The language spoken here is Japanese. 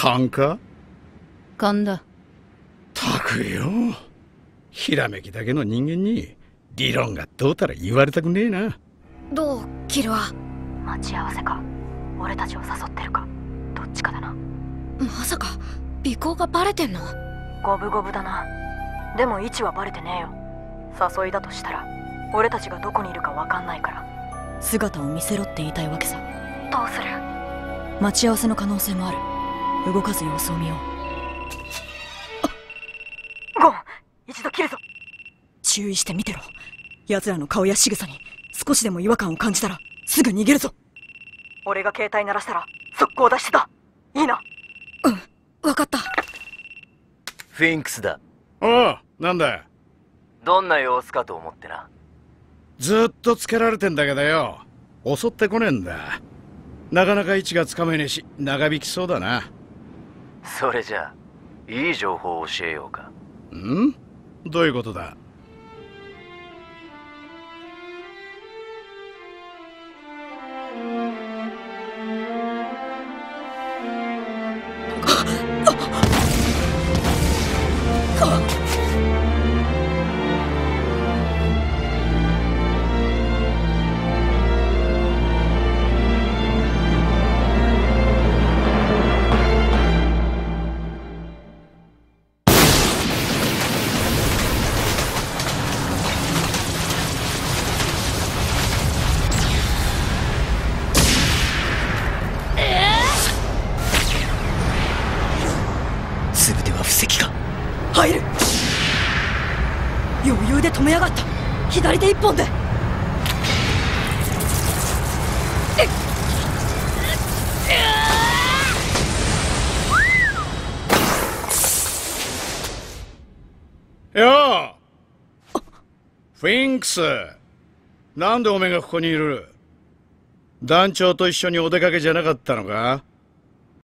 勘か？ 勘だ。 たくよ。ひらめきだけの人間に理論がどうたら言われたくねえな。 どうキルは？ 待ち合わせか俺たちを誘ってるかどっちかだな。 まさか尾行がバレてんの？ 五分五分だな。でも位置はバレてねえよ。誘いだとしたら俺たちがどこにいるか分かんないから姿を見せろって言いたいわけさ。どうする？待ち合わせの可能性もある。動かず様子を見よう。ゴン、一度切るぞ。注意して見てろ。奴らの顔や仕草に少しでも違和感を感じたらすぐ逃げるぞ。俺が携帯鳴らしたら速攻出してた。いいな？ うん、分かった。 フィンクスだ。 おう、なんだ？ どんな様子かと思ってな。 ずっとつけられてんだけどよ、襲ってこねえんだ。なかなか位置がつかめねえし長引きそうだな。 それじゃあいい情報を教えようか。 ん？どういうことだ？ 入る。余裕で止めやがった。左手一本で。 ようフィンクス、なんでおめえがここにいる？団長と一緒にお出かけじゃなかったのか？